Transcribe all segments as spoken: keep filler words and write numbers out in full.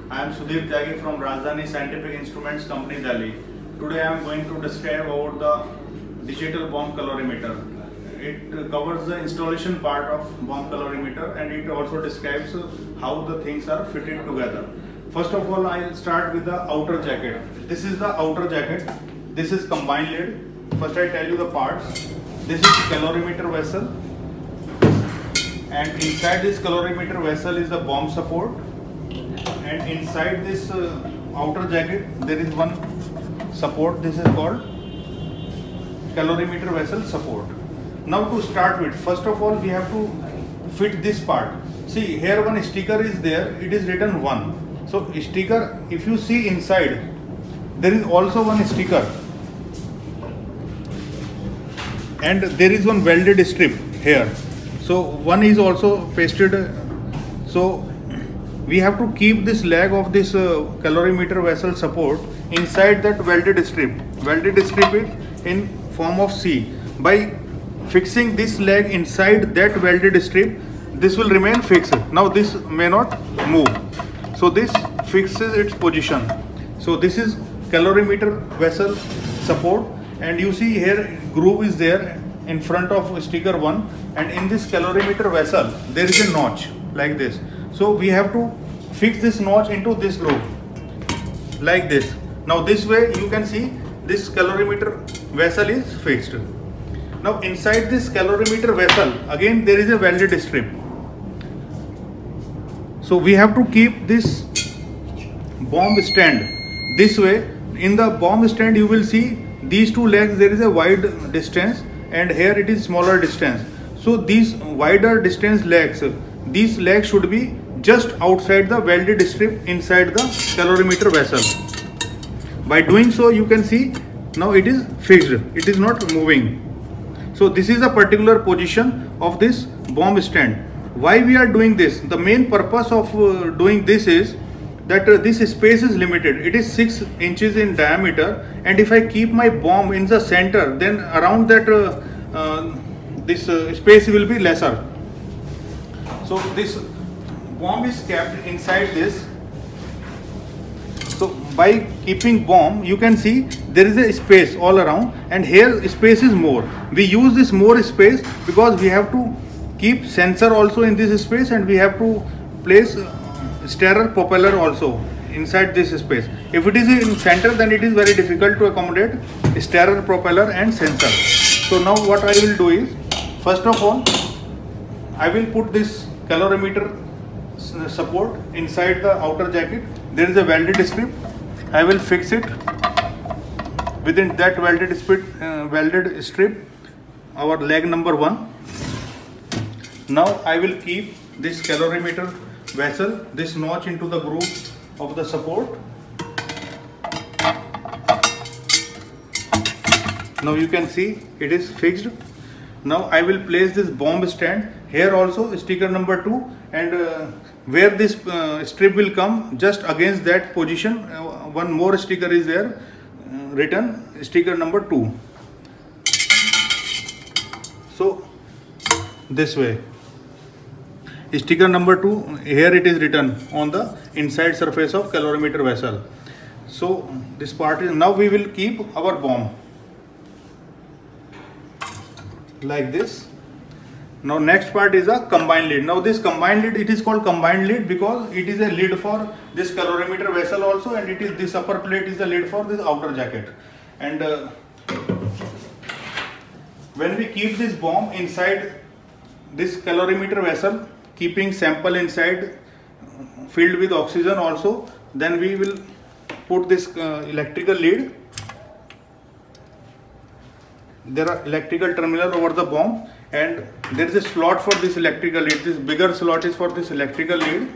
I am Sudhir Tyagi from Rajdhani Scientific Instruments Company, Delhi. Today I am going to describe about the digital bomb calorimeter. It covers the installation part of bomb calorimeter and it also describes how the things are fitted together. First of all, I will start with the outer jacket. This is the outer jacket. This is combined lid. First I tell you the parts. This is calorimeter vessel. And inside this calorimeter vessel is the bomb support. And inside this uh, outer jacket there is one support. This is called calorimeter vessel support. Now to start with, first of all we have to fit this part. See, here one sticker is there, it is written one. So sticker, if you see inside, there is also one sticker and there is one welded strip here. So one is also pasted. So we have to keep this leg of this uh, calorimeter vessel support inside that welded strip. Welded strip is in form of C. By fixing this leg inside that welded strip, this will remain fixed. Now this may not move. So this fixes its position. So this is calorimeter vessel support, and you see here groove is there in front of sticker one, and in this calorimeter vessel there is a notch like this. So we have to fix this notch into this groove like this. Now this way you can see this calorimeter vessel is fixed. Now inside this calorimeter vessel again there is a welded strip. So we have to keep this bomb stand this way. In the bomb stand you will see these two legs, there is a wide distance and here it is smaller distance. So these wider distance legs, these legs should be just outside the welded strip inside the calorimeter vessel. By doing so you can see now it is fixed, it is not moving. So this is a particular position of this bomb stand. Why we are doing this? The main purpose of uh, doing this is that uh, this space is limited. It is six inches in diameter, and if I keep my bomb in the center, then around that uh, uh, this uh, space will be lesser. So this bomb is kept inside this. So by keeping bomb you can see there is a space all around, and here space is more. We use this more space because we have to keep sensor also in this space, and we have to place uh, stirrer propeller also inside this space. If it is in center, then it is very difficult to accommodate stirrer propeller and sensor. So now what I will do is, first of all I will put this calorimeter support inside the outer jacket. There is a welded strip. I will fix it within that welded strip, uh, welded strip our leg number one. Now I will keep this calorimeter vessel, this notch into the groove of the support. Now you can see it is fixed. Now I will place this bomb stand here also, sticker number two, and uh, where this uh, strip will come, just against that position uh, one more sticker is there uh, written, sticker number two. So this way, sticker number two, here it is written on the inside surface of calorimeter vessel. So this part is, now we will keep our bomb like this. Now next part is a combined lid. Now this combined lid, it is called combined lid because it is a lid for this calorimeter vessel also, and it is this upper plate is the lid for this outer jacket. And uh, when we keep this bomb inside this calorimeter vessel, keeping sample inside filled with oxygen also, then we will put this uh, electrical lead. There are electrical terminal over the bomb, and there is a slot for this electrical lead. This bigger slot is for this electrical lead,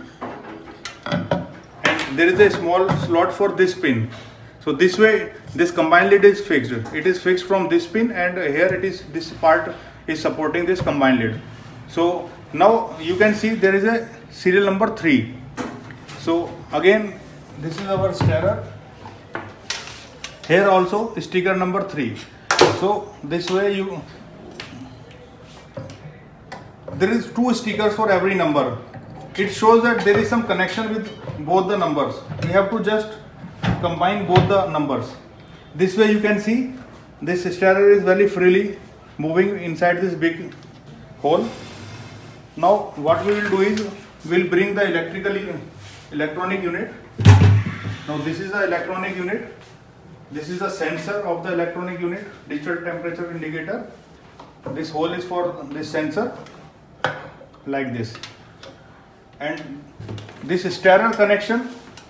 and there is a small slot for this pin. So this way this combined lid is fixed. It is fixed from this pin, and here it is, this part is supporting this combined lid. So now you can see there is a serial number three. So again this is our stirrer. Here also sticker number three. So this way you, there is two stickers for every number. it shows that there is some connection with both the numbers. We have to just combine both the numbers. This way you can see this starter is very freely moving inside this big hole. Now what we will do is we will bring the electrical electronic unit. Now this is the electronic unit. This is the sensor of the electronic unit, digital temperature indicator. This hole is for this sensor, like this. And this starter connection,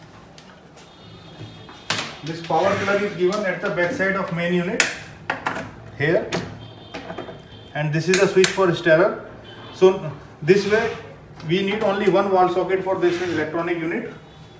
this power plug is given at the back side of main unit here, and this is the switch for starter. So this way we need only one wall socket for this electronic unit.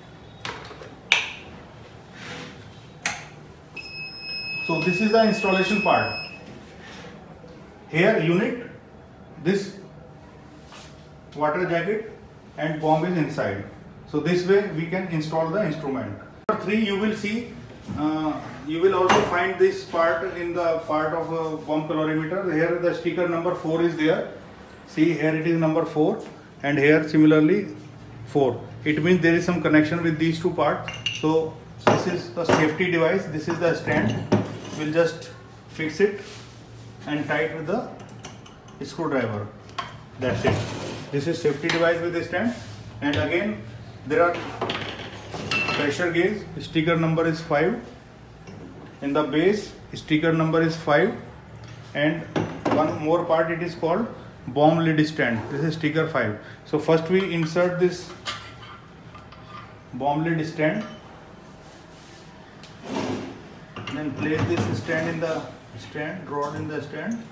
So this is the installation part. Here unit, this water jacket and bomb is inside. So this way we can install the instrument. Number three, you will see, uh, you will also find this part in the part of a bomb calorimeter. Here the sticker number four is there. See, here it is number four, and here similarly four. It means there is some connection with these two parts. So this is the safety device. This is the stand. We'll just fix it and tie it with the screwdriver. That's it. This is safety device with the stand. And again there are pressure gauge. Sticker number is five. In the base, sticker number is five. And one more part, it is called bomb lid stand. This is sticker five. So first we insert this bomb lid stand. Then place this stand in the stand, rod in the stand,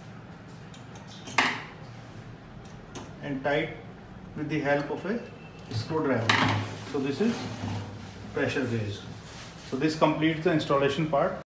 and tie it with the help of a screwdriver. So this is pressure gauge. So this completes the installation part.